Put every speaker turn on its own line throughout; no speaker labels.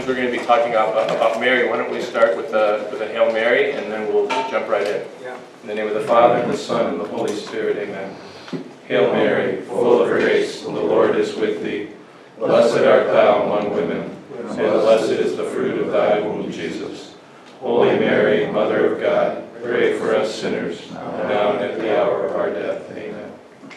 since we're going to be talking about Mary, why don't we start with a Hail Mary, and then we'll jump right in.
Yeah.
In the name of the Father, and the Son, and the Holy Spirit, amen. Hail Mary, full of grace, the Lord is with thee. Blessed art thou among women, and blessed is the fruit of thy womb, Jesus. Holy Mary, Mother of God, pray for us sinners, now and at the hour of our death. Amen.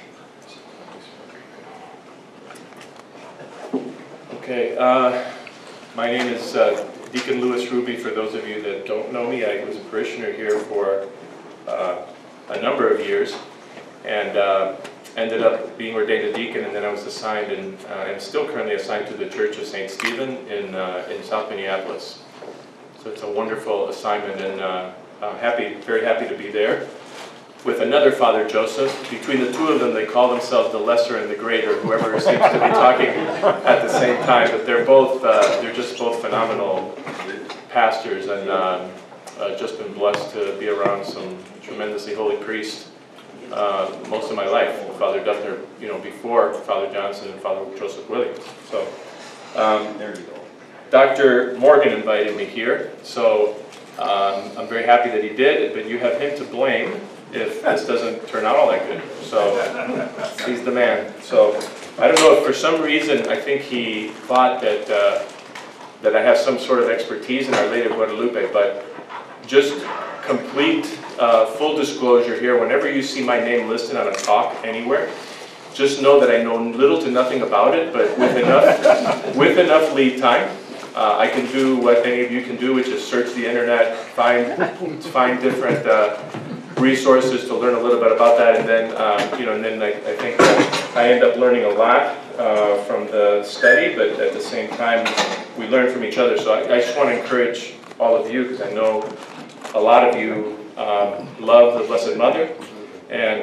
Okay, my name is Deacon Luis Rubi. For those of you that don't know me, I was a parishioner here for a number of years, and ended up being ordained a deacon, and then I was assigned, and I'm still currently assigned to the Church of St. Stephen in South Minneapolis. So it's a wonderful assignment, and I'm very happy to be there with another Father Joseph. Between the two of them, they call themselves the lesser and the greater, whoever seems to be talking at the same time. But they're just both phenomenal pastors, and just been blessed to be around some tremendously holy priests most of my life. Father Duffner, before Father Johnson and Father Joseph Williams. So there you go. Dr. Morgan invited me here, so I'm very happy that he did, but you have him to blame if this doesn't turn out all that good. So he's the man. So I don't know if for some reason I think he thought that I have some sort of expertise in Our Lady of Guadalupe, but just complete full disclosure here, whenever you see my name listed on a talk anywhere, just know that I know little to nothing about it, but with enough lead time, I can do what any of you can do, which is search the internet, find different resources to learn a little bit about that, and then I think that I end up learning a lot from the study, but at the same time we learn from each other. So I just want to encourage all of you, because I know a lot of you love the Blessed Mother, and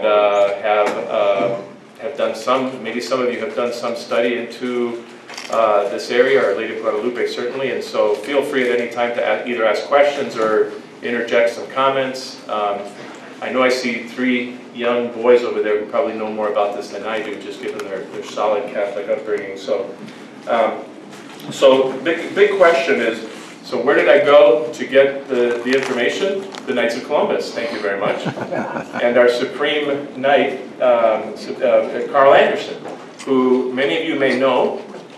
have done some, maybe some of you have done some study into this area, Our Lady of Guadalupe certainly, and so feel free at any time to either ask questions or interject some comments. I know I see 3 young boys over there who probably know more about this than I do, just given their solid Catholic upbringing. So big question is, so where did I go to get the information? The Knights of Columbus, thank you very much. And our Supreme Knight, Carl Anderson, who many of you may know,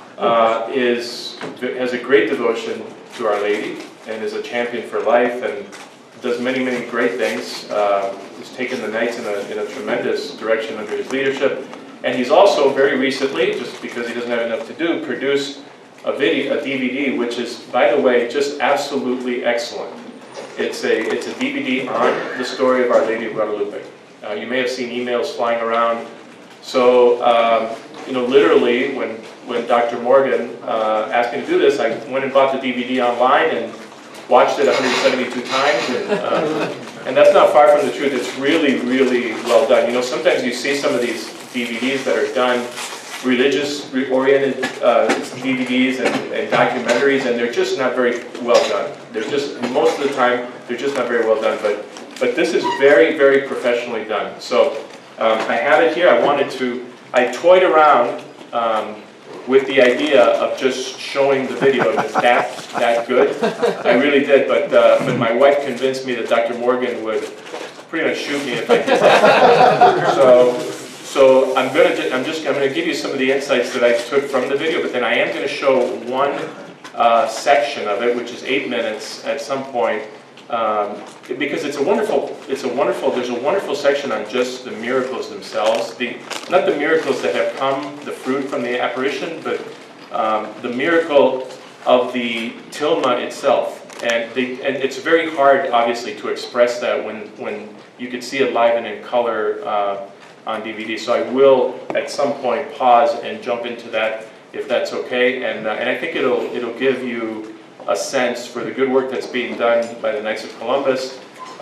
has a great devotion to Our Lady, and is a champion for life, and does many, many great things. He's taken the Knights in a tremendous direction under his leadership. And he's also very recently, just because he doesn't have enough to do, produced a DVD, which is, by the way, just absolutely excellent. It's a DVD on the story of Our Lady of Guadalupe. You may have seen emails flying around. So, literally, when Dr. Morgan asked me to do this, I went and bought the DVD online and watched it 172 times. And that's not far from the truth. It's really, really well done. Sometimes you see some of these DVDs that are done, religious-oriented DVDs and documentaries, and they're just not very well done. They're just, most of the time, they're just not very well done. But this is very, very professionally done. So I have it here. I toyed around with the idea of just showing the video. It's that good. I really did, but my wife convinced me that Dr. Morgan would pretty much shoot me if I did that. So I'm going to give you some of the insights that I took from the video, but then I am going to show one section of it, which is 8 minutes at some point, because there's a wonderful section on just the miracles themselves, not the miracles that have come, the fruit from the apparition, but the miracle of the tilma itself. And it's very hard, obviously, to express that when you could see it live and in color on DVD. So I will, at some point, pause and jump into that, if that's okay. And I think it'll give you a sense for the good work that's being done by the Knights of Columbus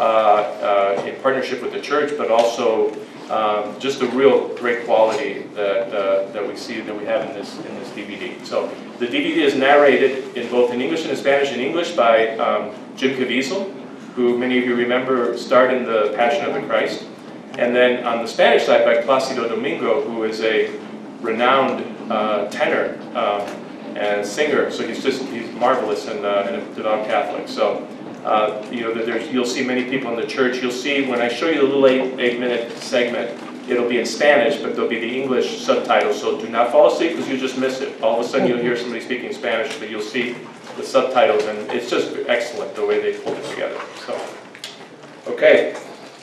in partnership with the church, but also just the real great quality that we see, that we have in this DVD. So the DVD is narrated in both in English and in Spanish. In English by Jim Caviezel, who many of you remember starred in the Passion of the Christ, and then on the Spanish side by Plácido Domingo, who is a renowned tenor. and singer. So he's marvelous and a devout Catholic. So you'll see many people in the church. You'll see when I show you the little 8-minute segment, it'll be in Spanish, but there'll be the English subtitles. So do not fall asleep because you just miss it. All of a sudden you'll hear somebody speaking Spanish, but you'll see the subtitles, and it's just excellent the way they pulled it together. So, okay.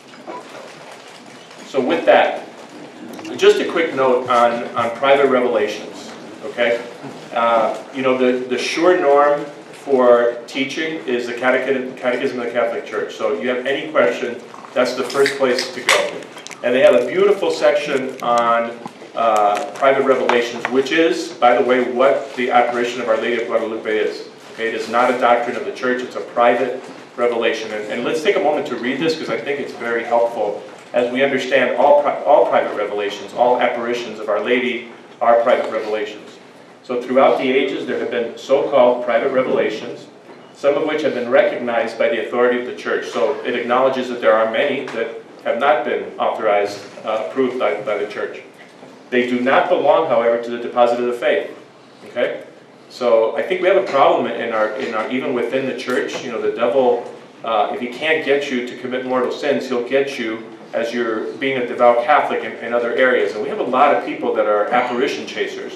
So with that, just a quick note on private revelations. Okay, the sure norm for teaching is the Catechism of the Catholic Church. So if you have any question, that's the first place to go. And they have a beautiful section on private revelations, which is, by the way, what the apparition of Our Lady of Guadalupe is. Okay, it is not a doctrine of the church, it's a private revelation. And let's take a moment to read this because I think it's very helpful as we understand all private revelations, all apparitions of Our Lady are private revelations. So throughout the ages there have been so-called private revelations, some of which have been recognized by the authority of the church. So it acknowledges that there are many that have not been authorized, approved by the church. They do not belong, however, to the deposit of the faith. Okay? So I think we have a problem in our even within the church. The devil, if he can't get you to commit mortal sins, he'll get you as you're being a devout Catholic in other areas. And we have a lot of people that are apparition chasers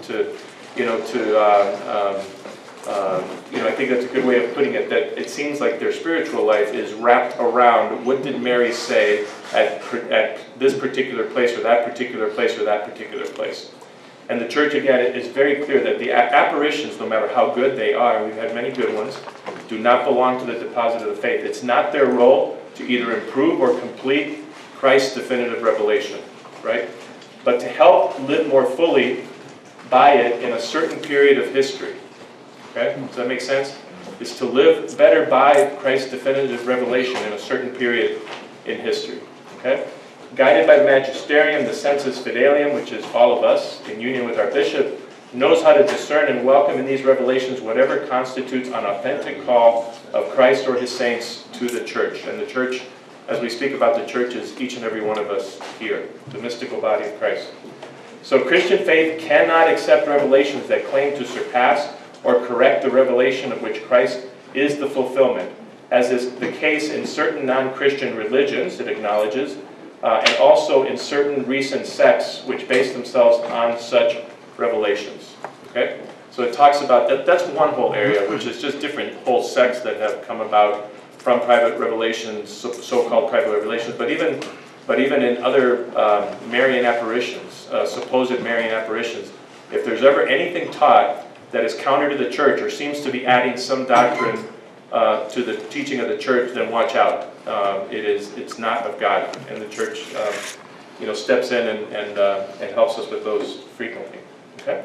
I think that's a good way of putting it, that it seems like their spiritual life is wrapped around what did Mary say at this particular place or that particular place or that particular place. And the church, again, is very clear that the apparitions, no matter how good they are, and we've had many good ones, do not belong to the deposit of the faith. It's not their role to either improve or complete Christ's definitive revelation, right? But to help live more fully by it in a certain period of history. Okay? Does that make sense? Is to live better by Christ's definitive revelation in a certain period in history. Okay? Guided by the magisterium, the sensus fidelium, which is all of us, in union with our bishop, knows how to discern and welcome in these revelations whatever constitutes an authentic call of Christ or his saints to the church. And the church, as we speak about the church, is each and every one of us here, the mystical body of Christ. So Christian faith cannot accept revelations that claim to surpass or correct the revelation of which Christ is the fulfillment, as is the case in certain non-Christian religions, it acknowledges, and also in certain recent sects which base themselves on such revelations. Okay? So it talks about that. That's one whole area, which is just different whole sects that have come about from private revelations, so-called private revelations, but even in other Marian apparitions, supposed Marian apparitions, if there's ever anything taught that is counter to the church or seems to be adding some doctrine to the teaching of the church, then watch out. It's not of God, and the church steps in and helps us with those frequently. Okay.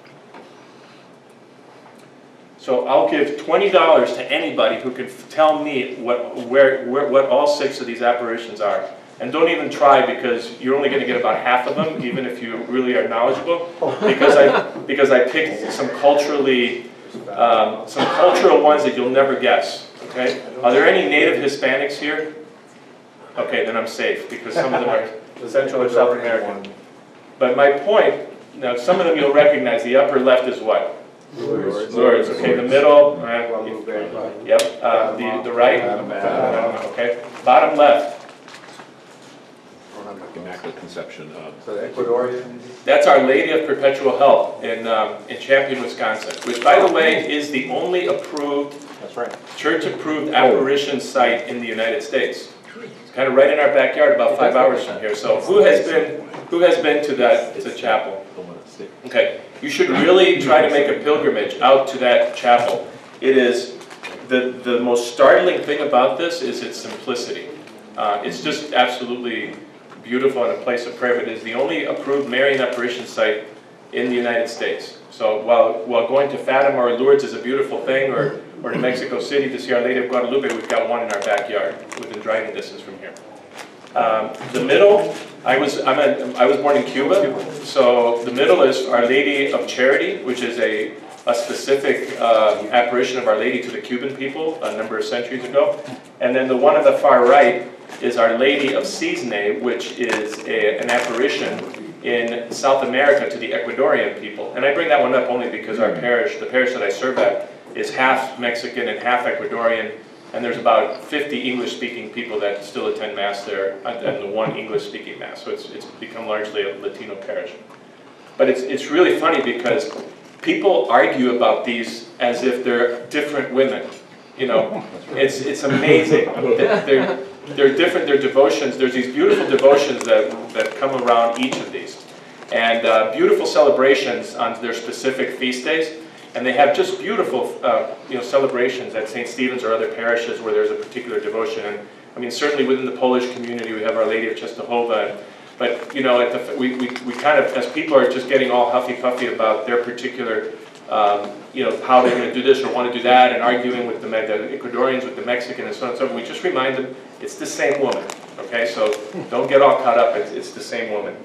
So I'll give $20 to anybody who can tell me what all 6 of these apparitions are. And don't even try, because you're only going to get about half of them, even if you really are knowledgeable, because I picked some cultural ones that you'll never guess. Okay? Are there any native Hispanics here? Okay, then I'm safe, because some of them are Central or South American. But my point, now some of them you'll recognize. The upper left is what? Lourdes. Okay, the middle. Yep. The right. Okay. Bottom left.
Immaculate Conception.
Ecuadorian.
That's Our Lady of Perpetual Help in Champion, Wisconsin, which, by the way, is the only approved, church-approved apparition site in the United States. It's kind of right in our backyard, about 5 hours from here. So, who has been to the chapel? Okay, you should really try to make a pilgrimage out to that chapel. It is the most startling thing about this is its simplicity. It's just absolutely beautiful and a place of prayer, but it is the only approved Marian apparition site in the United States. So while going to Fatima or Lourdes is a beautiful thing, or to Mexico City to see Our Lady of Guadalupe, we've got one in our backyard within driving distance from here. The middle, I was born in Cuba, so the middle is Our Lady of Charity, which is a specific apparition of Our Lady to the Cuban people a number of centuries ago. And then the one on the far right is Our Lady of Cisne, which is an apparition in South America to the Ecuadorian people. And I bring that one up only because our parish, the parish that I serve at, is half Mexican and half Ecuadorian, and there's about 50 English-speaking people that still attend Mass there, and the one English-speaking Mass, so it's become largely a Latino parish. But it's really funny because people argue about these as if they're different women. You know, it's amazing. They're different, they're devotions. There's these beautiful devotions that come around each of these. And beautiful celebrations on their specific feast days. And they have just beautiful celebrations at St. Stephen's or other parishes where there's a particular devotion. And I mean, certainly within the Polish community, we have Our Lady of Guadalupe. But you know, we kind of, as people are just getting all huffy-puffy about their particular, how they're going to do this or want to do that, and arguing with the Ecuadorians, with the Mexican, and so on and so forth, we just remind them it's the same woman. Okay, so don't get all caught up. It's the same woman.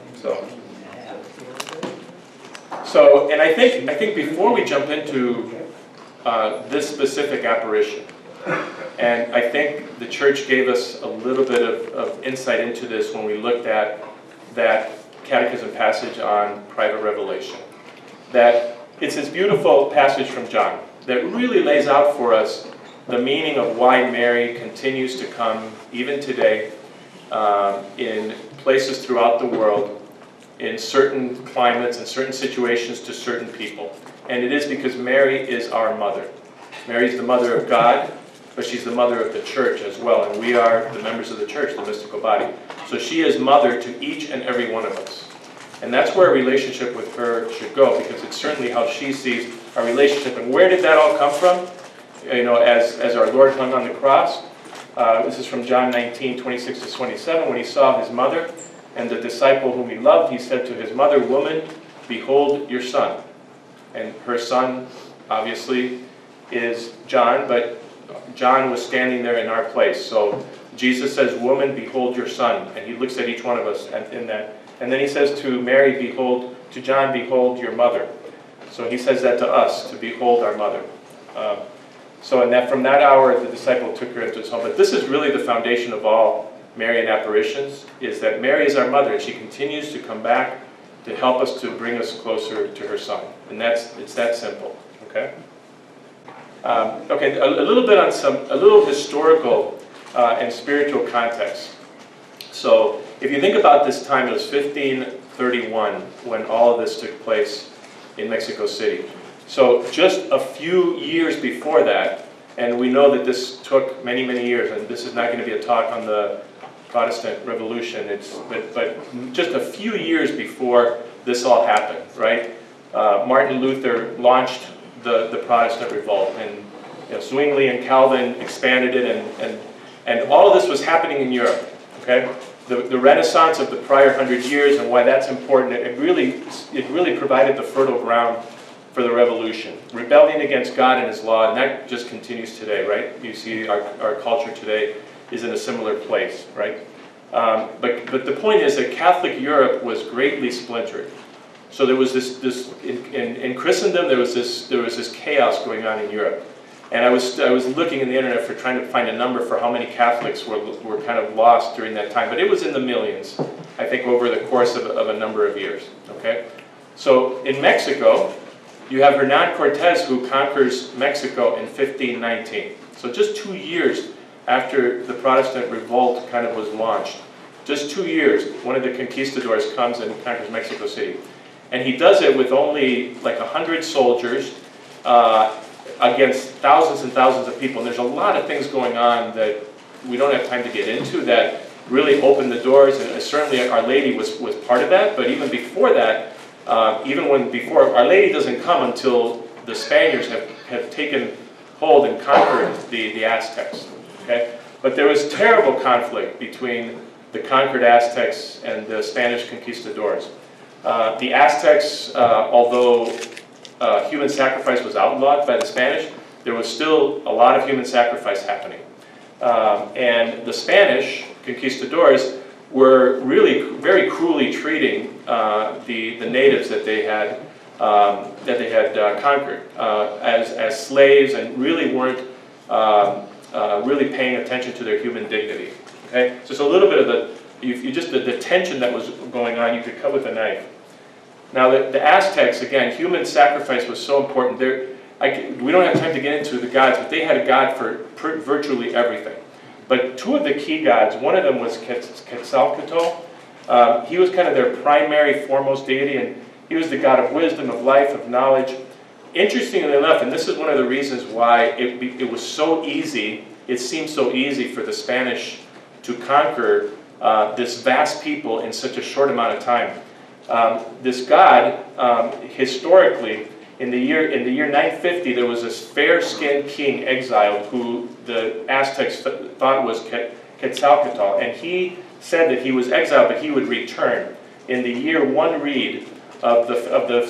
So, and I think before we jump into this specific apparition, and I think the Church gave us a little bit of insight into this when we looked at that catechism passage on private revelation. That it's this beautiful passage from John that really lays out for us the meaning of why Mary continues to come, even today, in places throughout the world, in certain climates and certain situations to certain people. And it is because Mary is our mother. Mary is the mother of God, but she's the mother of the Church as well. And we are the members of the Church, the mystical body. So she is mother to each and every one of us. And that's where a relationship with her should go, because it's certainly how she sees our relationship. And where did that all come from? You know, as our Lord hung on the cross. This is from John 19:26-27, when he saw his mother and the disciple whom he loved, he said to his mother, "Woman, behold your son." And her son, obviously, is John, but John was standing there in our place. So Jesus says, "Woman, behold your son." And he looks at each one of us in that. And then he says to Mary, "Behold," to John, "Behold your mother." So he says that to us, to behold our mother. And that from that hour, the disciple took her into his home. But this is really the foundation of all Marian apparitions, is that Mary is our mother, and she continues to come back to help us, to bring us closer to her son. And it's that simple, okay? A little bit on a little historical and spiritual context. So if you think about this time, it was 1531 when all of this took place in Mexico City. So just a few years before that, and we know that this took many, many years, and this is not going to be a talk on the Protestant Revolution, but just a few years before this all happened, right? Martin Luther launched the Protestant revolt, and Zwingli and Calvin expanded it, and all of this was happening in Europe, okay? The Renaissance of the prior 100 years and why that's important, it really provided the fertile ground for the revolution. Rebellion against God and His law, and that just continues today, right? You see our culture today is in a similar place, right? But the point is that Catholic Europe was greatly splintered. So there was this in Christendom, there was this chaos going on in Europe. And I was looking in the internet for trying to find a number for how many Catholics were kind of lost during that time, but it was in the millions, I think, over the course of a number of years, okay? So in Mexico, you have Hernan Cortez, who conquers Mexico in 1519. So just 2 years after the Protestant revolt kind of was launched, just 2 years, one of the conquistadors comes and conquers Mexico City. And he does it with only like 100 soldiers against thousands and thousands of people. And there's a lot of things going on that we don't have time to get into that really opened the doors. And certainly Our Lady was part of that. But even before that, before Our Lady doesn't come until the Spaniards have taken hold and conquered the Aztecs. Okay? But there was terrible conflict between the conquered Aztecs and the Spanish conquistadors. The Aztecs, although human sacrifice was outlawed by the Spanish, there was still a lot of human sacrifice happening. And the Spanish conquistadors were really very cruelly treating the natives that they had conquered as slaves, and really weren't really paying attention to their human dignity. Okay, so it's a little bit of the tension that was going on, you could cut with a knife. Now the Aztecs, again, human sacrifice was so important. We don't have time to get into the gods, but they had a god for virtually everything. But two of the key gods, one of them was Quetzalcoatl. He was kind of their primary, foremost deity, and he was the god of wisdom, of life, of knowledge. Interestingly enough, and this is one of the reasons why it was so easy, it seemed so easy for the Spanish to conquer this vast people in such a short amount of time. This god, historically, in the year 950, there was this fair-skinned king exiled who the Aztecs thought was Quetzalcoatl, and he said that he was exiled, but he would return in the year 1 read of the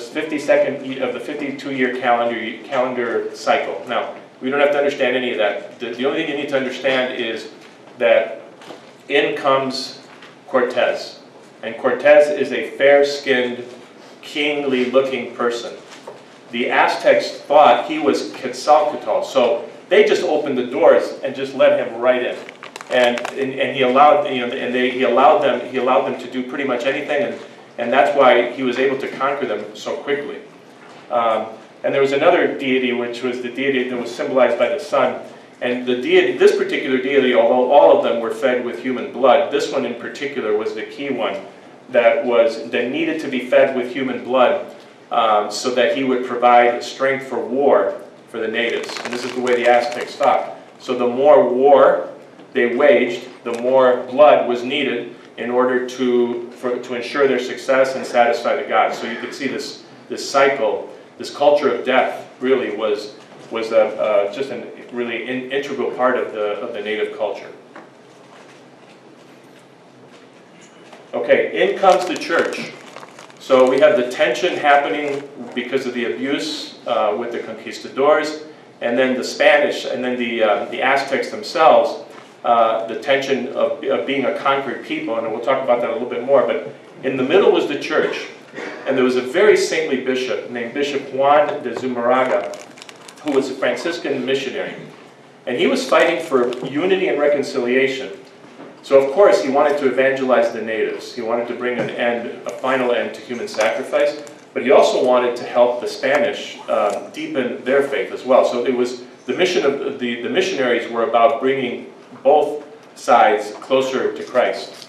52-year calendar cycle. Now, we don't have to understand any of that. The only thing you need to understand is that in comes Cortez, and Cortez is a fair-skinned, kingly-looking person. The Aztecs thought he was Quetzalcoatl, so they just opened the doors and just let him right in, and he allowed he allowed them to do pretty much anything, and that's why he was able to conquer them so quickly. And there was another deity, which was the deity that was symbolized by the sun, and this particular deity, although all of them were fed with human blood, this one in particular was the key one that needed to be fed with human blood. So that he would provide strength for war for the natives. And this is the way the Aztecs thought. So the more war they waged, the more blood was needed in order to ensure their success and satisfy the gods. So you could see this cycle, this culture of death really was just a really integral part of the native culture. Okay, in comes the church. So we have the tension happening because of the abuse with the conquistadors, and then the Spanish, and then the Aztecs themselves, the tension of being a conquered people, and we'll talk about that a little bit more, but in the middle was the church, and there was a very saintly bishop named Bishop Juan de Zumarraga, who was a Franciscan missionary, and he was fighting for unity and reconciliation. So of course he wanted to evangelize the natives. He wanted to bring a final end to human sacrifice, but he also wanted to help the Spanish deepen their faith as well. So it was the mission of the missionaries were about bringing both sides closer to Christ.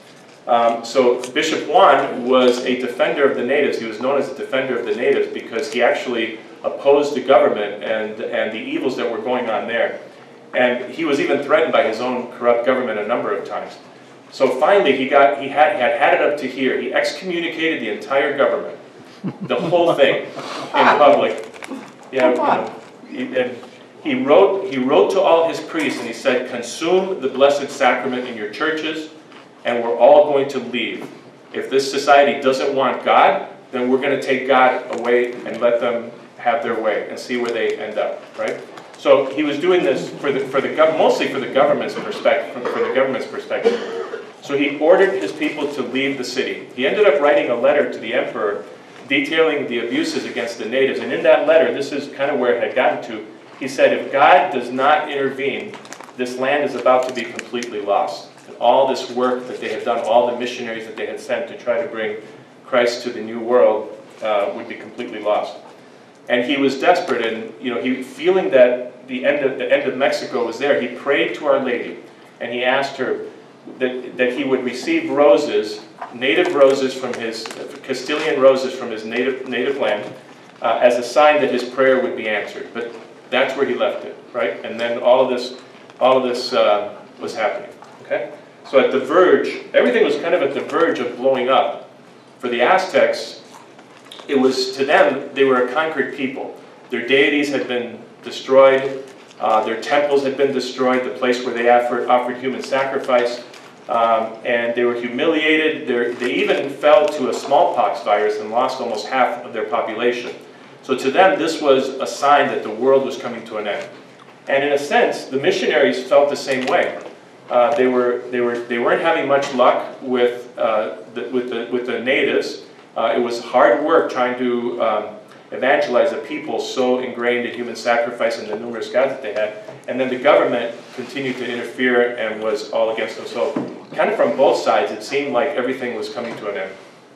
So Bishop Juan was a defender of the natives. He was known as a defender of the natives because he actually opposed the government and the evils that were going on there. And he was even threatened by his own corrupt government a number of times. So finally, he had it up to here. He excommunicated the entire government, the whole thing, in public. Yeah, and he wrote to all his priests, and he said, "Consume the Blessed Sacrament in your churches, and we're all going to leave. If this society doesn't want God, then we're going to take God away and let them have their way and see where they end up." Right? So he was doing this mostly for the government's perspective. So he ordered his people to leave the city. He ended up writing a letter to the emperor detailing the abuses against the natives. And in that letter, this is kind of where it had gotten to, he said, if God does not intervene, this land is about to be completely lost. And all this work that they had done, all the missionaries that they had sent to try to bring Christ to the new world would be completely lost. And he was desperate, and he feeling that the end of Mexico was there, he prayed to Our Lady, and he asked her that he would receive roses, native roses from his Castilian roses from his native land, as a sign that his prayer would be answered. But that's where he left it, right? And then all of this was happening. Okay, so at the verge, everything was kind of at the verge of blowing up. For the Aztecs, it was, to them, they were a conquered people. Their deities had been destroyed, their temples had been destroyed, the place where they offered human sacrifice, and they were humiliated. They even fell to a smallpox virus and lost almost half of their population. So to them, this was a sign that the world was coming to an end. And in a sense, the missionaries felt the same way. They weren't having much luck with the natives. It was hard work trying to evangelize a people so ingrained in human sacrifice and the numerous gods that they had. And then the government continued to interfere and was all against them. So kind of from both sides, it seemed like everything was coming to an end.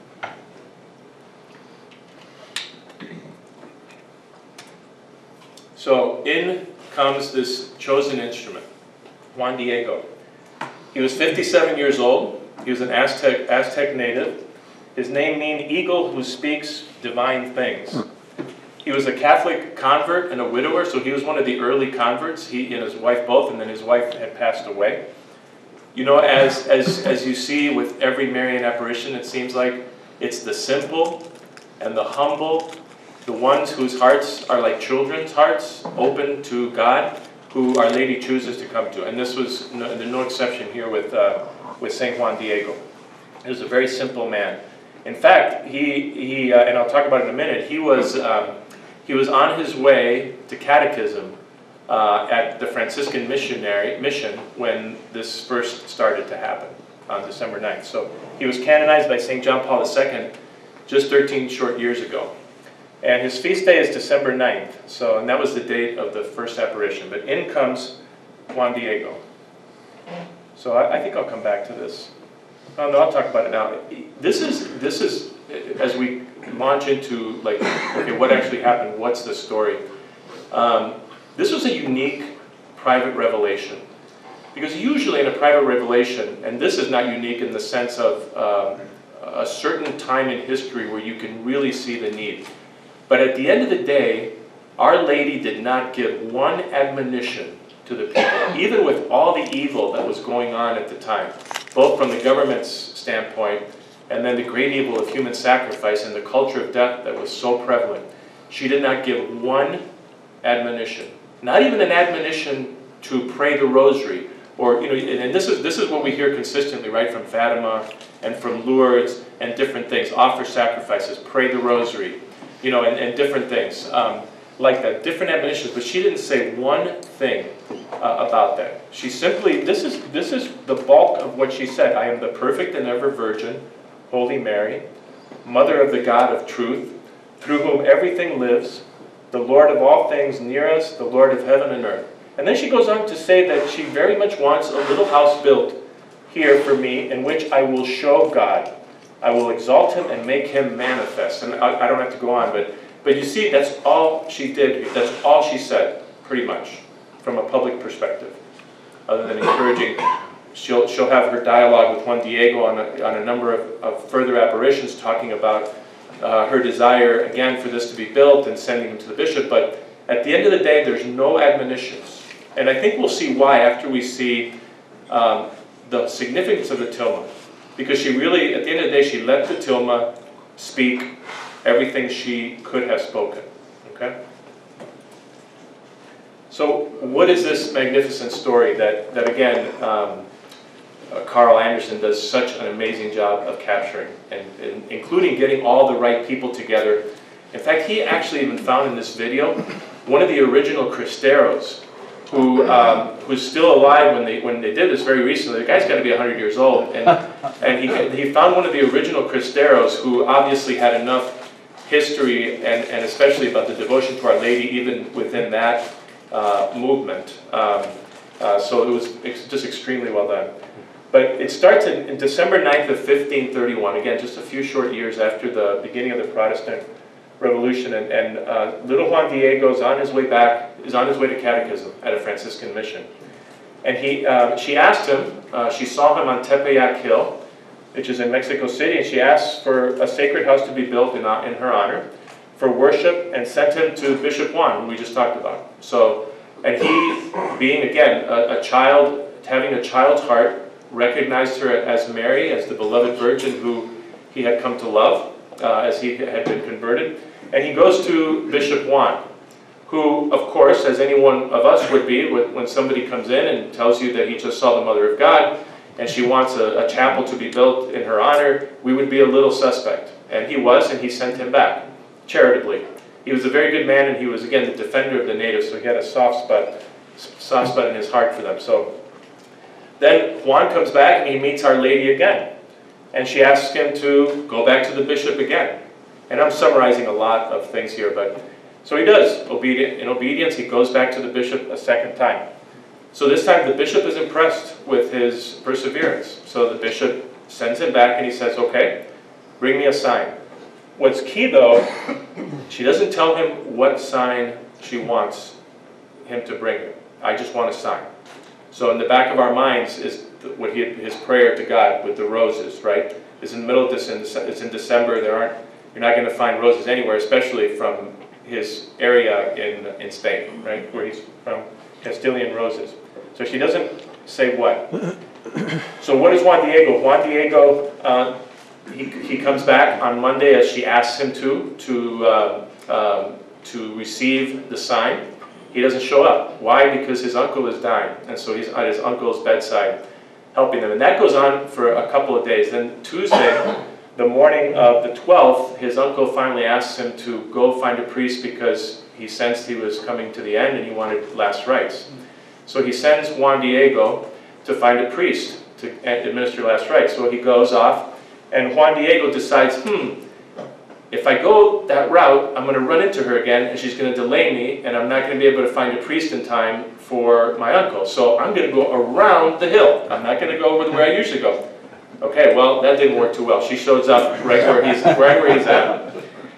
So in comes this chosen instrument, Juan Diego. He was 57 years old. He was an Aztec native. His name means eagle who speaks divine things. He was a Catholic convert and a widower, so he was one of the early converts. He and his wife both, and then his wife had passed away. You know, as you see with every Marian apparition, it seems like it's the simple and the humble, the ones whose hearts are like children's hearts, open to God, who Our Lady chooses to come to. And this was no exception here with St. Juan Diego. He was a very simple man. In fact, he and I'll talk about it in a minute, he was on his way to catechism at the Franciscan mission when this first started to happen on December 9th. So he was canonized by St. John Paul II just 13 short years ago. And his feast day is December 9th, and that was the date of the first apparition. But in comes Juan Diego. So I think I'll come back to this. Oh, no, I'll talk about it now. This is as we launch into, like, okay, what actually happened? What's the story? This was a unique private revelation. Because usually in a private revelation, and this is not unique in the sense of a certain time in history where you can really see the need. But at the end of the day, Our Lady did not give one admonition to the people, even with all the evil that was going on at the time, both from the government's standpoint and then the great evil of human sacrifice and the culture of death that was so prevalent. She did not give one admonition, not even an admonition to pray the rosary, or, you know, and this is what we hear consistently, right, from Fatima and from Lourdes and different things. Offer sacrifices, pray the rosary, you know, and different things like that, different admonitions. But she didn't say one thing about that. She simply, this is the bulk of what she said. I am the perfect and ever Virgin, Holy Mary, Mother of the God of truth, through whom everything lives, the Lord of all things near us, the Lord of heaven and earth. And then she goes on to say that she very much wants a little house built here for me in which I will show God. I will exalt him and make him manifest. And I don't have to go on, but you see, that's all she did. That's all she said, pretty much, from a public perspective. Other than encouraging, she'll have her dialogue with Juan Diego on a number of further apparitions, talking about her desire, again, for this to be built and sending him to the bishop. But at the end of the day, there's no admonitions. And I think we'll see why after we see the significance of the tilma. Because she really, at the end of the day, she let the tilma speak everything she could have spoken. Okay? So what is this magnificent story that again, Carl Anderson does such an amazing job of capturing, and including getting all the right people together. In fact, he actually even found in this video one of the original Cristeros, who's still alive when they did this very recently. The guy's got to be 100 years old, and he found one of the original Cristeros who obviously had enough history and especially about the devotion to Our Lady even within that movement. So it was just extremely well done. But it starts in December 9th of 1531, again, just a few short years after the beginning of the Protestant Revolution, and little Juan Diego is on his way to catechism at a Franciscan mission. And she asked him, she saw him on Tepeyac Hill, which is in Mexico City, and she asked for a sacred house to be built in her honor for worship, and sent him to Bishop Juan, who we just talked about. So, and he, being again a child, having a child's heart, recognized her as Mary, as the beloved Virgin who he had come to love as he had been converted. And he goes to Bishop Juan, who, of course, as any one of us would be, when somebody comes in and tells you that he just saw the Mother of God, and she wants a chapel to be built in her honor, we would be a little suspect. And he was, and he sent him back, charitably. He was a very good man, and he was, again, the defender of the natives, so he had a soft spot in his heart for them. So then Juan comes back, and he meets Our Lady again. And she asks him to go back to the bishop again. And I'm summarizing a lot of things here, but so he does. In obedience, he goes back to the bishop a second time. So this time the bishop is impressed with his perseverance. So the bishop sends him back and he says, okay, bring me a sign. What's key though, she doesn't tell him what sign she wants him to bring it. I just want a sign. So in the back of our minds is what his prayer to God with the roses, right? It's in the middle of this, it's in December. You're not going to find roses anywhere, especially from his area in Spain, right? Where he's from, Castilian roses. So she doesn't say what. So what is Juan Diego? Juan Diego, he comes back on Monday as she asks him to receive the sign. He doesn't show up. Why? Because his uncle is dying, and so he's at his uncle's bedside helping him. And that goes on for a couple of days. Then Tuesday, the morning of the 12th, his uncle finally asks him to go find a priest because he sensed he was coming to the end and he wanted last rites. So he sends Juan Diego to find a priest to administer last rites. So he goes off, and Juan Diego decides, if I go that route, I'm going to run into her again, and she's going to delay me, and I'm not going to be able to find a priest in time for my uncle. So I'm going to go around the hill. I'm not going to go over where I usually go. Okay, well, that didn't work too well. She shows up right where he's at,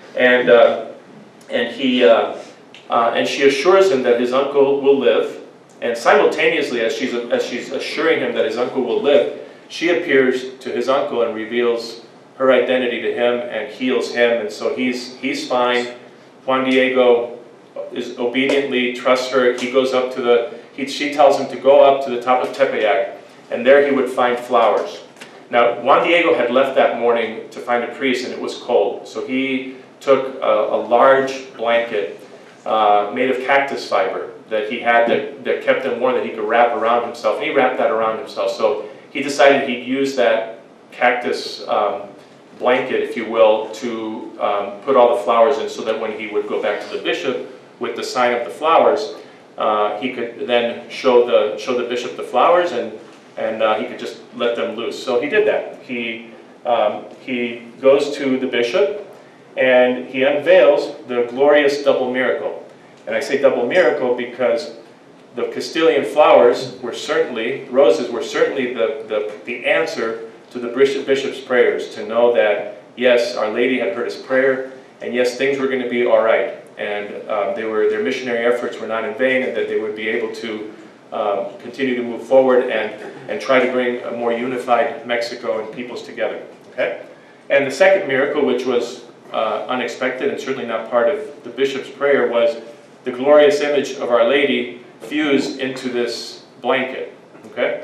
and she assures him that his uncle will live. And simultaneously, as she's assuring him that his uncle will live, she appears to his uncle and reveals her identity to him and heals him. And so he's fine. Juan Diego is obediently trusts her. He goes up to she tells him to go up to the top of Tepeyac, and there he would find flowers. Now, Juan Diego had left that morning to find a priest, and it was cold. So he took a large blanket made of cactus fiber that he had that kept him warm, that he could wrap around himself. And he wrapped that around himself. So he decided he'd use that cactus blanket, if you will, to put all the flowers in, so that when he would go back to the bishop with the sign of the flowers, he could then show the bishop the flowers, and he could just let them loose. So he did that. He goes to the bishop, and he unveils the glorious double miracle. And I say double miracle because the Castilian flowers were certainly, roses were certainly the answer to the bishop's prayers, to know that, yes, Our Lady had heard his prayer, and yes, things were going to be all right. And their missionary efforts were not in vain, and that they would be able to continue to move forward and try to bring a more unified Mexico and peoples together. Okay? And the second miracle, which was unexpected and certainly not part of the bishop's prayer, was the glorious image of Our Lady fused into this blanket. Okay?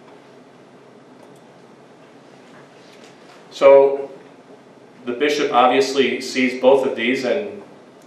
So the bishop obviously sees both of these and,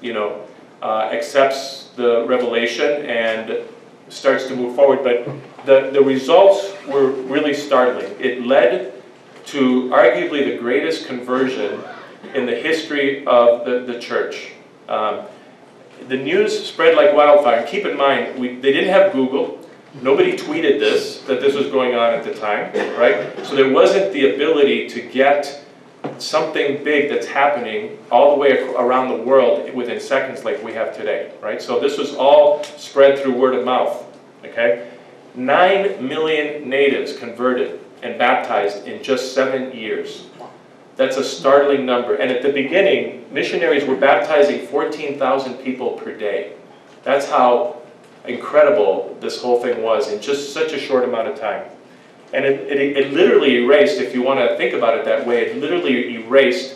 accepts the revelation and starts to move forward. But the results were really startling. It led to arguably the greatest conversion in the history of the church. The news spread like wildfire. Keep in mind, they didn't have Google. Nobody tweeted that this was going on at the time, right? So there wasn't the ability to get something big that's happening all the way around the world within seconds like we have today, right? So this was all spread through word of mouth, okay? 9 million natives converted and baptized in just 7 years. That's a startling number. And at the beginning, missionaries were baptizing 14,000 people per day. That's how incredible this whole thing was in just such a short amount of time. And it literally erased, if you want to think about it that way, it literally erased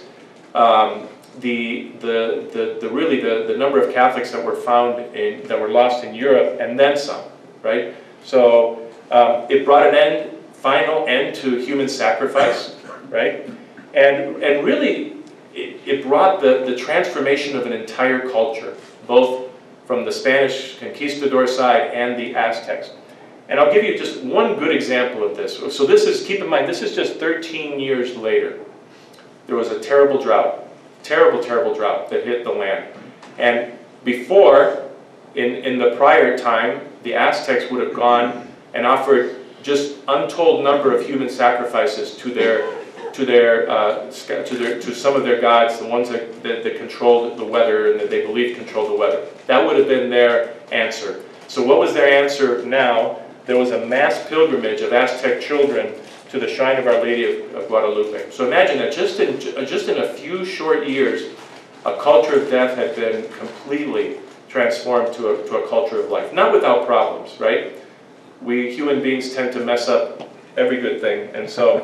the number of Catholics that were that were lost in Europe, and then some, right? So it brought final end to human sacrifice, right? And really, it brought the transformation of an entire culture, both from the Spanish conquistador side and the Aztecs. And I'll give you just one good example of this. So this is, keep in mind, this is just 13 years later. There was a terrible drought, terrible drought that hit the land. And before, in the prior time, the Aztecs would have gone and offered just untold number of human sacrifices to some of their gods, the ones that controlled the weather and that they believed controlled the weather. That would have been their answer. So what was their answer now? There was a mass pilgrimage of Aztec children to the shrine of Our Lady of Guadalupe. So imagine that just in a few short years, a culture of death had been completely transformed to a culture of life. Not without problems, right? We human beings tend to mess up every good thing, and so,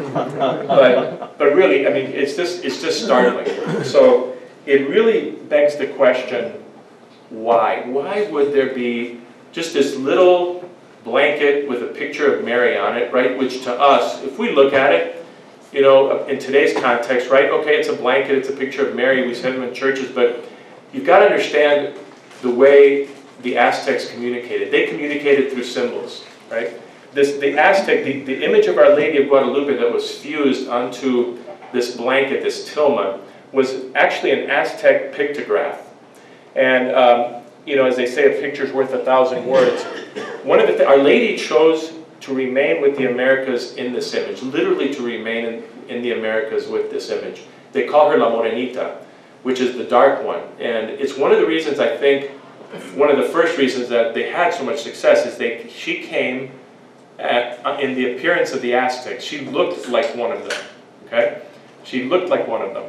but really, I mean, it's just startling. So it really begs the question, why? Why would there be just this little blanket with a picture of Mary on it, right? Which to us, if we look at it, you know, in today's context, right? Okay, it's a blanket, it's a picture of Mary, we send them in churches, but you've got to understand the way the Aztecs communicated. They communicated through symbols, right? The Aztec, the image of Our Lady of Guadalupe that was fused onto this blanket, this tilma, was actually an Aztec pictograph. And, you know, as they say, a picture's worth 1,000 words. One of Our Lady chose to remain with the Americas in this image, literally to remain in the Americas with this image. They call her La Morenita, which is the dark one. And it's one of the reasons, I think, one of the first reasons that they had so much success is she came in the appearance of the Aztecs. She looked like one of them, okay? She looked like one of them.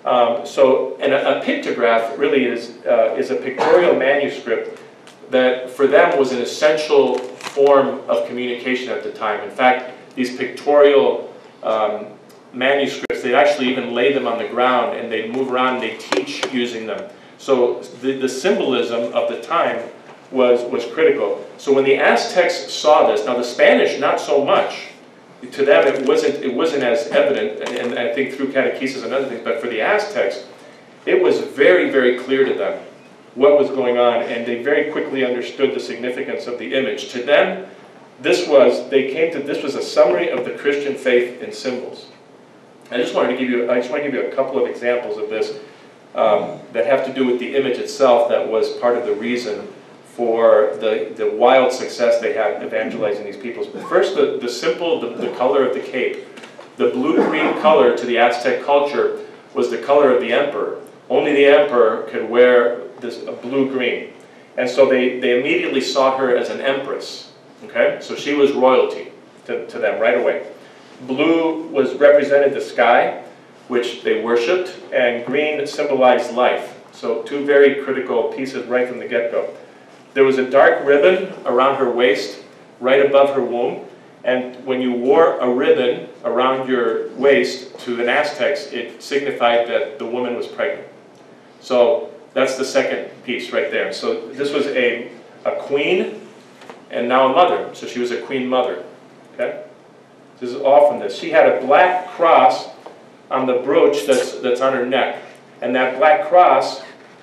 And a pictograph really is a pictorial manuscript that for them was an essential form of communication at the time. In fact, these pictorial manuscripts, they'd actually even lay them on the ground and they'd move around and they'd teach using them. So the symbolism of the time was critical. So when the Aztecs saw this, now the Spanish not so much. To them it wasn't as evident, and I think through catechesis and other things, but for the Aztecs, it was very, very clear to them what was going on, and they very quickly understood the significance of the image. To them, this was a summary of the Christian faith in symbols. I just want to give you a couple of examples of this that have to do with the image itself that was part of the reason for the wild success they had evangelizing these peoples. But first, the color of the cape. The blue-green color to the Aztec culture was the color of the emperor. Only the emperor could wear this blue-green. And so they immediately saw her as an empress. Okay? So she was royalty to them right away. Blue represented the sky, which they worshipped, and green symbolized life. So two very critical pieces right from the get-go. There was a dark ribbon around her waist, right above her womb, and when you wore a ribbon around your waist to the Aztecs, it signified that the woman was pregnant. So that's the second piece right there. So this was a queen and now a mother. So she was a queen mother. Okay? This is all from this. She had a black cross on the brooch that's on her neck, and that black cross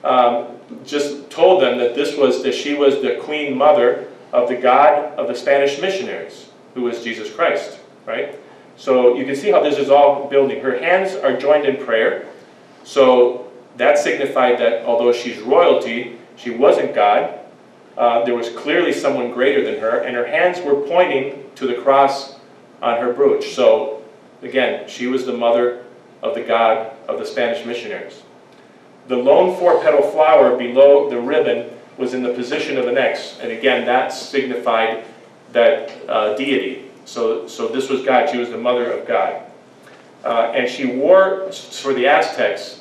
just told them that she was the queen mother of the God of the Spanish missionaries, who was Jesus Christ, right? So you can see how this is all building. Her hands are joined in prayer, so that signified that although she's royalty, she wasn't God. There was clearly someone greater than her, and her hands were pointing to the cross on her brooch. So again, she was the mother of the God of the Spanish missionaries. The lone four-petal flower below the ribbon was in the position of an X, and again, that signified that deity. So this was God. She was the mother of God. And she wore, for the Aztecs,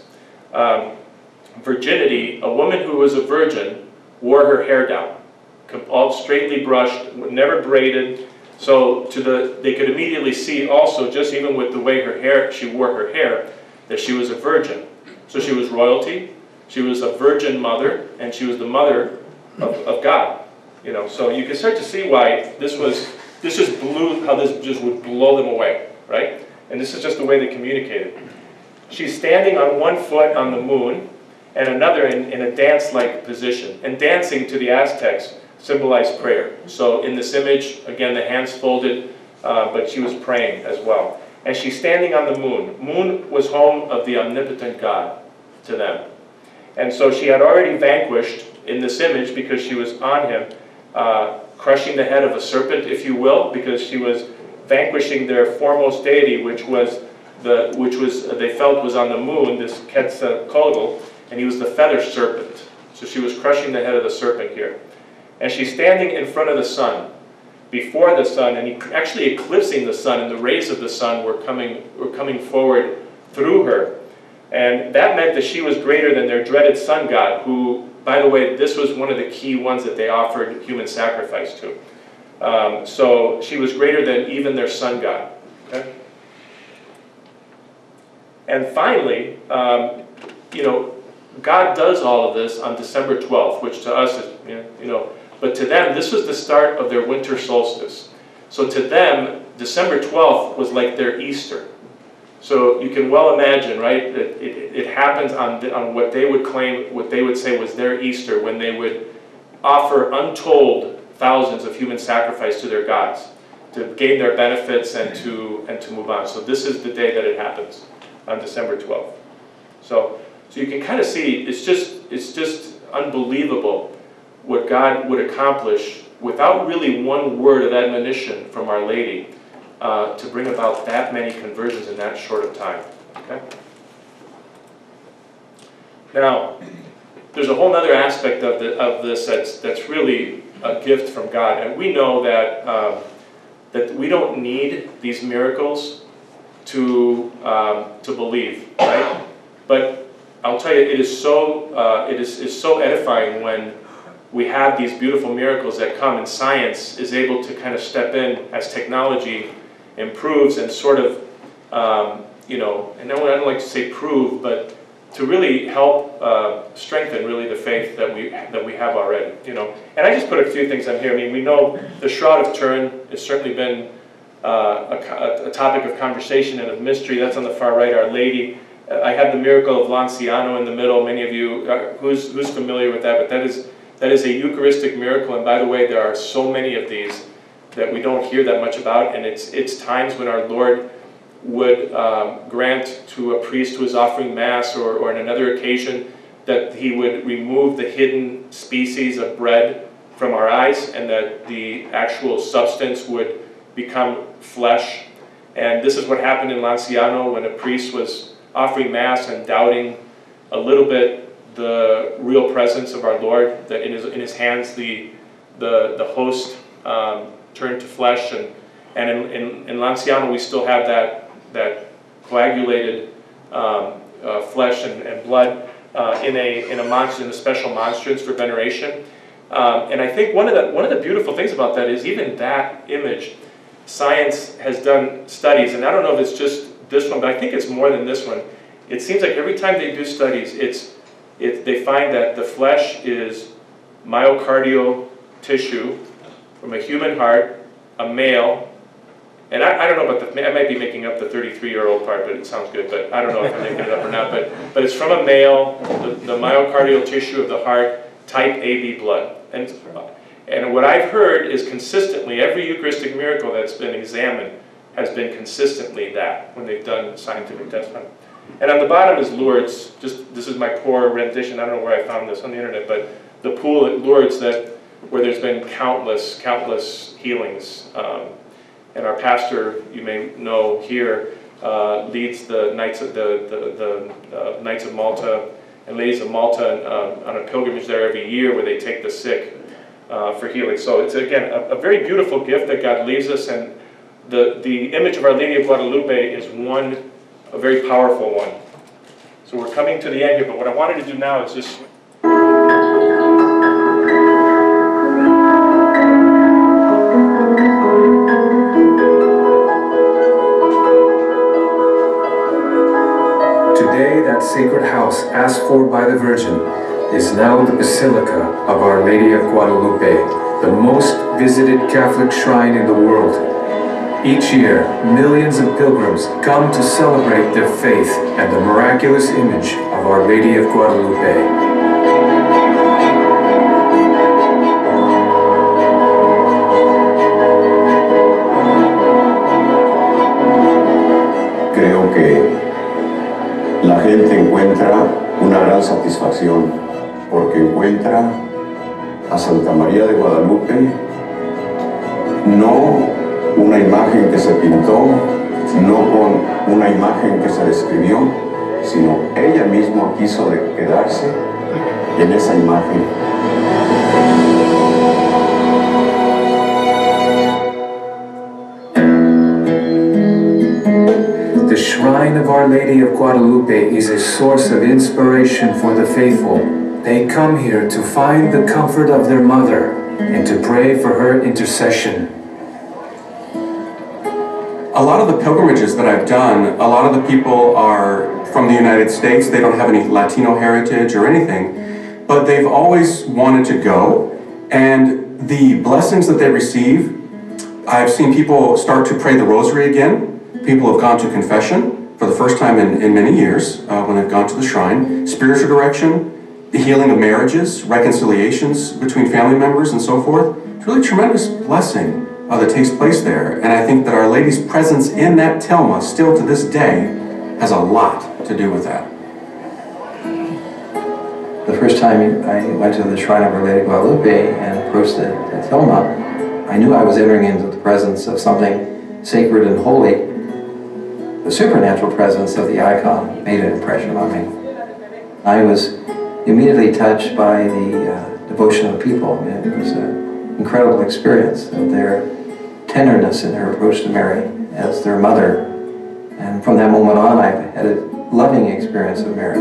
virginity. A woman who was a virgin wore her hair down, all straightly brushed, never braided. So they could immediately see also, just even with the way she wore her hair, that she was a virgin. So she was royalty, she was a virgin mother, and she was the mother of God. You know, so you can start to see why this just blew, how this just would blow them away, right? And this is just the way they communicated. She's standing on one foot on the moon, and another in a dance-like position. And dancing to the Aztecs symbolized prayer. So in this image, again, the hands folded, but she was praying as well. And she's standing on the moon. Moon was home of the omnipotent God to them. And so she had already vanquished in this image, because she was on him, crushing the head of a serpent, if you will, because she was vanquishing their foremost deity, which they felt was on the moon, this Quetzalcoatl, and he was the feather serpent. So she was crushing the head of the serpent here. And she's standing in front of the sun, before the sun, and actually eclipsing the sun, and the rays of the sun were coming forward through her. And that meant that she was greater than their dreaded sun god, who by the way, this was one of the key ones that they offered human sacrifice to. So she was greater than even their sun god. Okay? And finally, you know, God does all of this on December 12th, which to us is, you know, but to them, this was the start of their winter solstice. So to them, December 12th was like their Easter. So you can well imagine, right, that it happens on what they would claim, what they would say was their Easter, when they would offer untold thousands of human sacrifice to their gods to gain their benefits and to move on. So this is the day that it happens, on December 12th. So you can kind of see, it's just unbelievable what God would accomplish without really one word of admonition from Our Lady to bring about that many conversions in that short of time. Okay? Now, there's a whole other aspect of this that's really a gift from God, and we know that that we don't need these miracles to believe, right? But I'll tell you, it is so edifying when we have these beautiful miracles that come, and science is able to kind of step in as technology improves and sort of, you know, and I don't like to say prove, but to really help strengthen really the faith that we have already, you know. And I just put a few things on here. I mean, we know the Shroud of Turin has certainly been a topic of conversation and of mystery. That's on the far right, Our Lady. I have the miracle of Lanciano in the middle. Many of you, who's familiar with that? But that is a Eucharistic miracle. And by the way, there are so many of these that we don't hear that much about. And it's times when our Lord would grant to a priest who is offering Mass or on another occasion that he would remove the hidden species of bread from our eyes and that the actual substance would become flesh. And this is what happened in Lanciano when a priest was offering Mass and doubting a little bit the real presence of our Lord, that in his hands the host turned to flesh, and in Lanciano we still have that coagulated flesh and blood in a special monstrance for veneration. And I think one of the beautiful things about that is even that image, science has done studies, and I don't know if it's just this one, but I think it's more than this one. It seems like every time they do studies, they find that the flesh is myocardial tissue from a human heart, a male, and I don't know about I might be making up the 33-year-old part, but it sounds good, but I don't know if I'm making it up or not, but it's from a male, the myocardial tissue of the heart, type AB blood. And what I've heard is consistently, every Eucharistic miracle that's been examined has been consistently that, when they've done scientific tests on it. And on the bottom is Lourdes. This is my poor rendition. I don't know where I found this on the internet, but the pool at Lourdes where there's been countless healings. And our pastor, you may know here, leads the Knights of Malta and Ladies of Malta on a pilgrimage there every year where they take the sick for healing. So it's, again, a very beautiful gift that God leaves us, and the image of Our Lady of Guadalupe is a very powerful one. So we're coming to the end here, but what I wanted to do now is just...
Today, that sacred house asked for by the Virgin is now the Basilica of Our Lady of Guadalupe, the most visited Catholic shrine in the world. Each year, millions of pilgrims come to celebrate their faith and the miraculous image of Our Lady of Guadalupe.
Creo que la gente encuentra una gran satisfacción porque encuentra a Santa María de Guadalupe no una imagen que se pintó, no con una imagen que se describió, sino ella misma quiso quedarse en esa imagen.
The Shrine of Our Lady of Guadalupe is a source of inspiration for the faithful. They come here to find the comfort of their mother and to pray for her intercession.
A lot of the pilgrimages that I've done, a lot of the people are from the United States. They don't have any Latino heritage or anything, but they've always wanted to go. And the blessings that they receive, I've seen people start to pray the rosary again. People have gone to confession for the first time in many years when they've gone to the shrine. Spiritual direction, the healing of marriages, reconciliations between family members and so forth. It's really a tremendous blessing that takes place there. And I think that Our Lady's presence in that tilma still to this day has a lot to do with that.
The first time I went to the shrine of Our Lady of Guadalupe and approached the tilma, I knew I was entering into the presence of something sacred and holy. The supernatural presence of the icon made an impression on me. I was immediately touched by the devotion of the people. It was an incredible experience of their tenderness in their approach to Mary as their mother. And from that moment on, I've had a loving experience of Mary.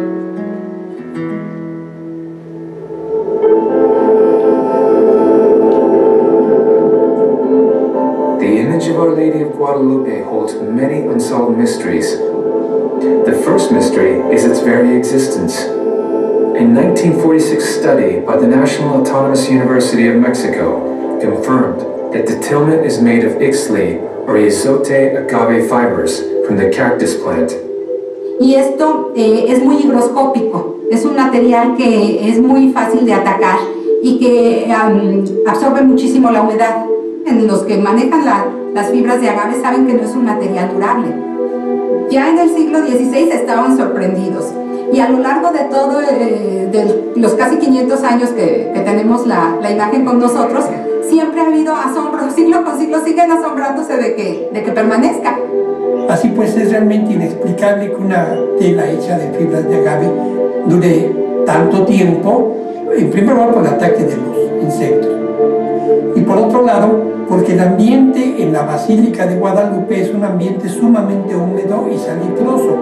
The image of Our Lady of Guadalupe holds many unsolved mysteries. The first mystery is its very existence. A 1946 study by the National Autonomous University of Mexico confirmed that the tilma is made of ixtli, or ezote agave fibers, from the cactus plant.
Y esto es muy higroscópico, es un material que es muy fácil de atacar y que absorbe muchísimo la humedad. En los que manejan las fibras de agave saben que no es un material durable. Ya en el siglo XVI estaban sorprendidos y a lo largo de todo de los casi 500 años que tenemos la imagen con nosotros, siempre ha habido asombro, siglo con siglo siguen asombrándose de que permanezca.
Así pues es realmente inexplicable que una tela hecha de fibras de agave dure tanto tiempo, en primer lugar por el ataque de los insectos y por otro lado porque el ambiente en la Basílica de Guadalupe es un ambiente sumamente húmedo y salitroso.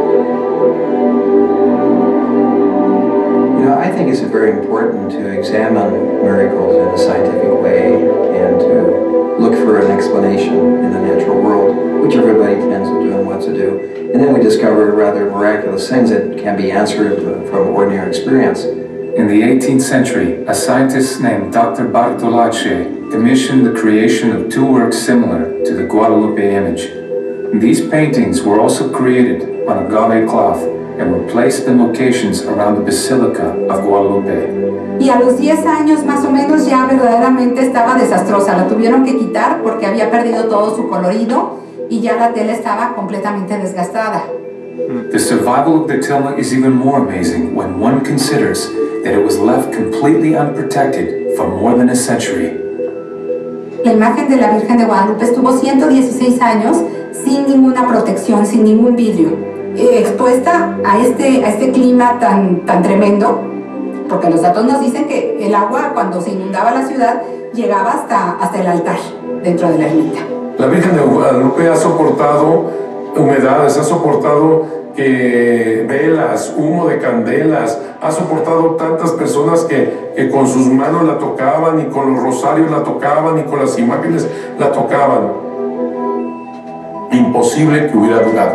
You know, I think it's very important to examine miracles in a scientific way and to look for an explanation in the natural world, which everybody tends to do and wants to do. And then we discover rather miraculous things that can be answered from ordinary experience.
In the 18th century, a scientist named Dr. Bartolacci commissioned the creation of two works similar to the Guadalupe image. These paintings were also created on agave cloth and were placed in locations around the Basilica of Guadalupe.
Y a los 10 años más o menos ya verdaderamente estaba desastrosa, la tuvieron que quitar porque había perdido todo su colorido y ya la tela estaba completamente desgastada.
The survival of the tilma is even more amazing when one considers that it was left completely unprotected for more than a century.
La imagen de la Virgen de Guadalupe estuvo 116 años sin ninguna protección, sin ningún vidrio, expuesta a este clima tan tremendo, porque los datos nos dicen que el agua cuando se inundaba la ciudad llegaba hasta el altar dentro de la ermita.
La Virgen de Guadalupe ha soportado humedades, ha soportado velas, humo de candelas, ha soportado tantas personas que con sus manos la tocaban y con los rosarios la tocaban y con las imágenes la tocaban. Imposible que hubiera durado.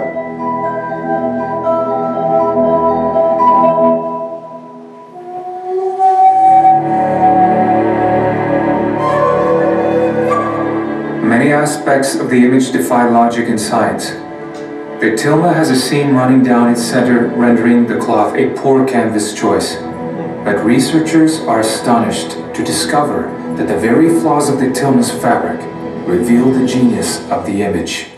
Many aspects of the image defy logic and science. The tilma has a seam running down its center, rendering the cloth a poor canvas choice. But researchers are astonished to discover that the very flaws of the tilma's fabric reveal the genius of the image.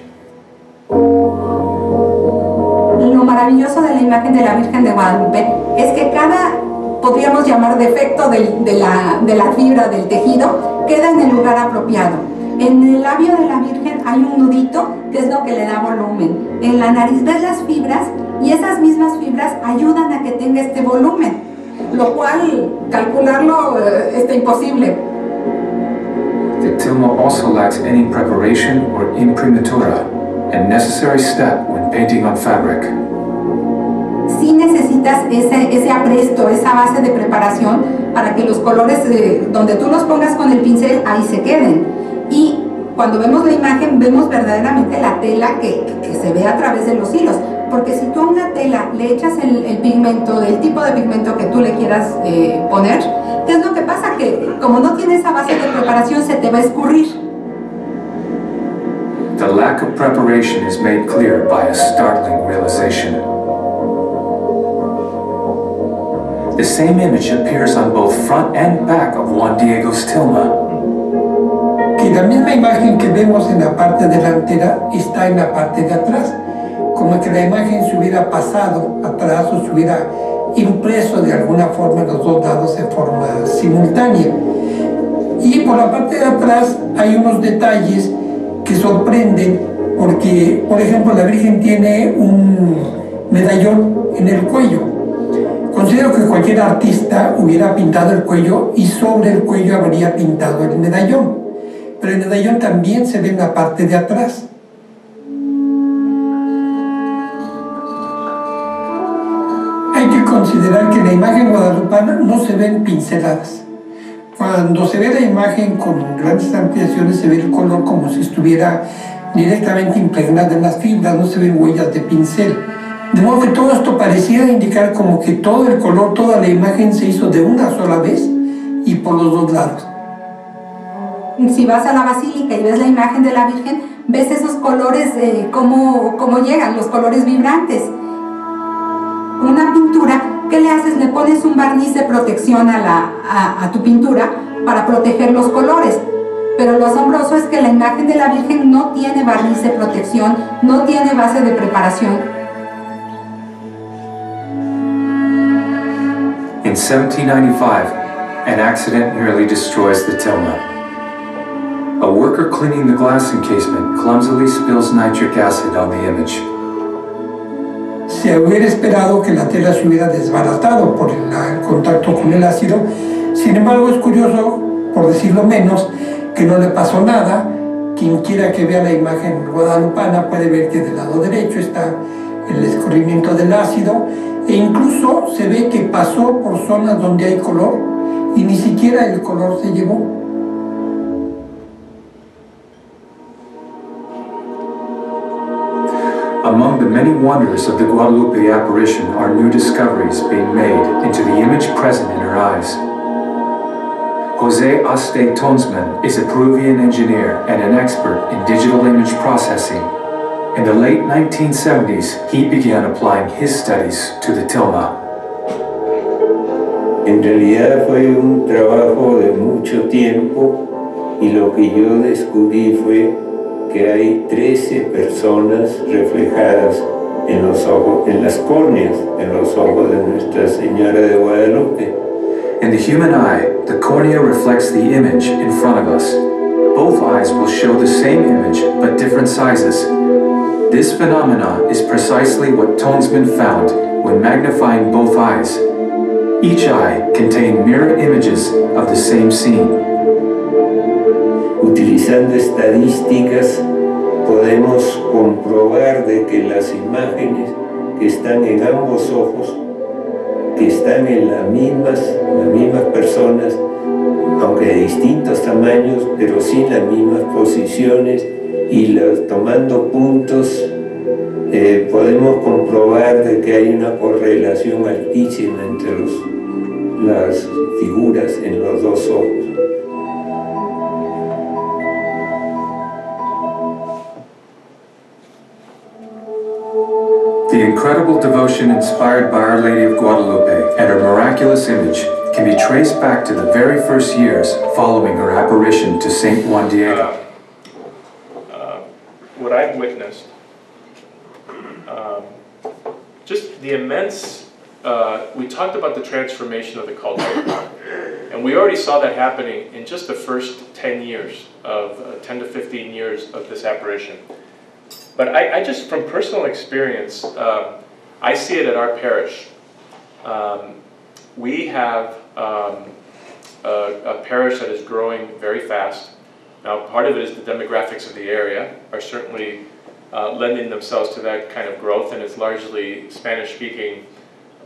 Lo maravilloso de la imagen de la Virgen de Guadalupe es que cada, podríamos llamar defecto de la fibra del tejido, queda en el lugar apropiado. En el labio de la Virgen hay un nudito que es lo que le da volumen. En la nariz ves las fibras y esas mismas fibras ayudan a que tenga este volumen, lo cual calcularlo está imposible.
The tilma also lacks any preparation or imprimatura, a necessary step when painting on fabric.
Sí necesita necesitas ese apresto, esa base de preparación para que los colores, donde tú los pongas con el pincel, ahí se queden. Y cuando vemos la imagen, vemos verdaderamente la tela que se ve a través de los hilos. Porque si tú a una tela le echas el pigmento, del tipo de pigmento que tú le quieras poner, ¿qué es lo que pasa? Que como no tiene esa base de preparación, se te va a escurrir.
The lack of preparation is made clear by a startling realization. The same image appears on both front and back of Juan Diego's tilma.
Que la misma imagen que vemos en la parte delantera está en la parte de atrás, como que la imagen se hubiera pasado atrás o se hubiera impreso de alguna forma en los dos lados de forma simultánea. Y por la parte de atrás hay unos detalles que sorprenden porque, por ejemplo, la Virgen tiene un medallón en el cuello. Considero que cualquier artista hubiera pintado el cuello y sobre el cuello habría pintado el medallón. Pero el medallón también se ve en la parte de atrás. Hay que considerar que la imagen guadalupana no se ven pinceladas. Cuando se ve la imagen con grandes ampliaciones, se ve el color como si estuviera directamente impregnado en las fibras, no se ven huellas de pincel. De modo que todo esto pareciera indicar como que todo el color, toda la imagen se hizo de una sola vez y por los dos lados.
Si vas a la basílica y ves la imagen de la Virgen, ves esos colores, cómo llegan, los colores vibrantes. Una pintura, ¿qué le haces? Le pones un barniz de protección a tu pintura para proteger los colores. Pero lo asombroso es que la imagen de la Virgen no tiene barniz de protección, no tiene base de preparación.
In 1795, an accident nearly destroys the tilma. A worker cleaning the glass encasement clumsily spills nitric acid on the image.
Se hubiera esperado que la tela se hubiera desbaratado por el contacto con el ácido. Sin embargo, es curioso, por decirlo menos, que no le pasó nada. Quien quiera que vea la imagen guadalupana puede ver que del lado derecho está el escurrimiento del ácido e incluso se ve que pasó por zonas donde hay color y ni siquiera el color se llevó.
Among the many wonders of the Guadalupe apparition are new discoveries being made into the image present in her eyes. Jose Aste Tonsman is a Peruvian engineer and an expert in digital image processing. In the late 1970s, he began applying his studies to the tilma.
En realidad fue un trabajo de mucho tiempo y lo que yo descubrí fue que hay 13 personas reflejadas en los ojos, en las córneas, en los ojos de Nuestra Señora de Guadalupe.
In the human eye, the cornea reflects the image in front of us. Both eyes will show the same image, but different sizes. This phenomena is precisely what Tonsman found when magnifying both eyes. Each eye contained mirror images of the same scene.
Utilizando estadísticas podemos comprobar de que las imágenes que están en ambos ojos, que están en las mismas personas, aunque de distintos tamaños, pero sí las mismas posiciones y tomando puntos, podemos comprobar de que hay una correlación altísima entre las figuras en los dos ojos.
The incredible devotion inspired by Our Lady of Guadalupe and her miraculous image can be traced back to the very first years following her apparition to Saint Juan Diego.
What I've witnessed, just the immense, we talked about the transformation of the culture, and we already saw that happening in just the first 10 years, 10 to 15 years of this apparition. But I just, from personal experience, I see it at our parish. We have a parish that is growing very fast. Now, part of it is the demographics of the area are certainly lending themselves to that kind of growth, and it's largely Spanish-speaking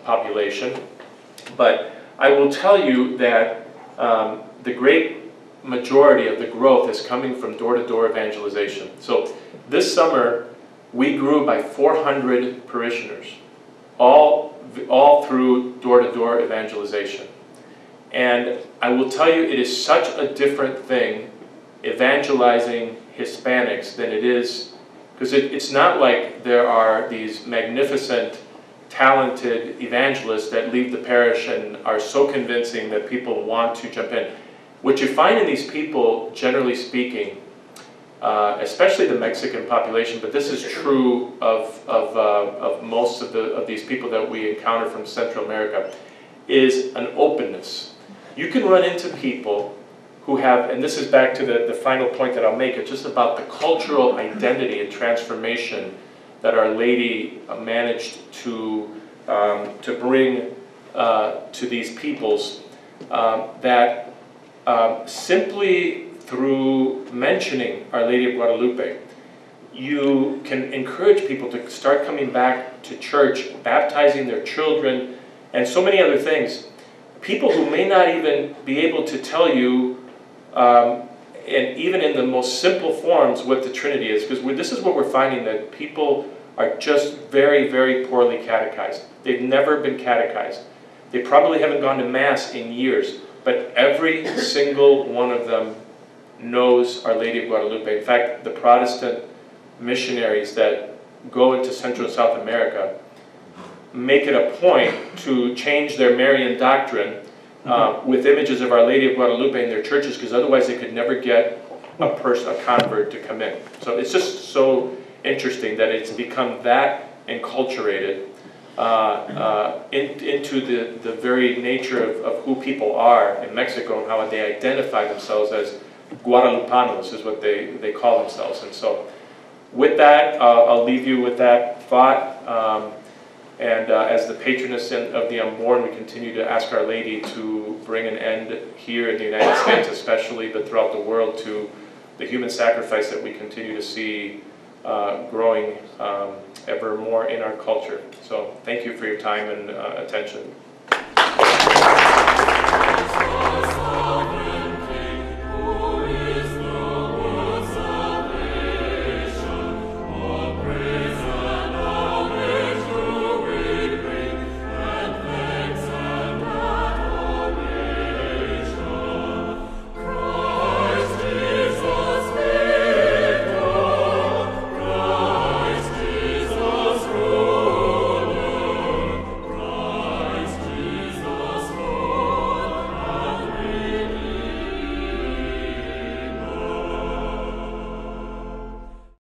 population. But I will tell you that the great majority of the growth is coming from door-to-door evangelization. So this summer, we grew by 400 parishioners, all through door-to-door evangelization. And I will tell you, it is such a different thing evangelizing Hispanics than it is, because it's not like there are these magnificent, talented evangelists that leave the parish and are so convincing that people want to jump in. What you find in these people, generally speaking, especially the Mexican population, but this is true of most of these people that we encounter from Central America, is an openness. You can run into people who have, and this is back to the final point that I'll make, it's just about the cultural identity and transformation that Our Lady managed to bring to these peoples, that simply through mentioning Our Lady of Guadalupe, you can encourage people to start coming back to church, baptizing their children, and so many other things. People who may not even be able to tell you, and even in the most simple forms, what the Trinity is, because this is what we're finding, that people are just very, very poorly catechized. They've never been catechized. They probably haven't gone to Mass in years, but every single one of them knows Our Lady of Guadalupe. In fact, the Protestant missionaries that go into Central and South America make it a point to change their Marian doctrine with images of Our Lady of Guadalupe in their churches, because otherwise they could never get a convert to come in. So it's just so interesting that it's become that enculturated into the very nature of who people are in Mexico and how they identify themselves as Guadalupanos is what they call themselves. And so with that, I'll leave you with that thought. As the patroness of the unborn, we continue to ask Our Lady to bring an end here in the United States especially, but throughout the world, to the human sacrifice that we continue to see growing ever more in our culture. So thank you for your time and attention.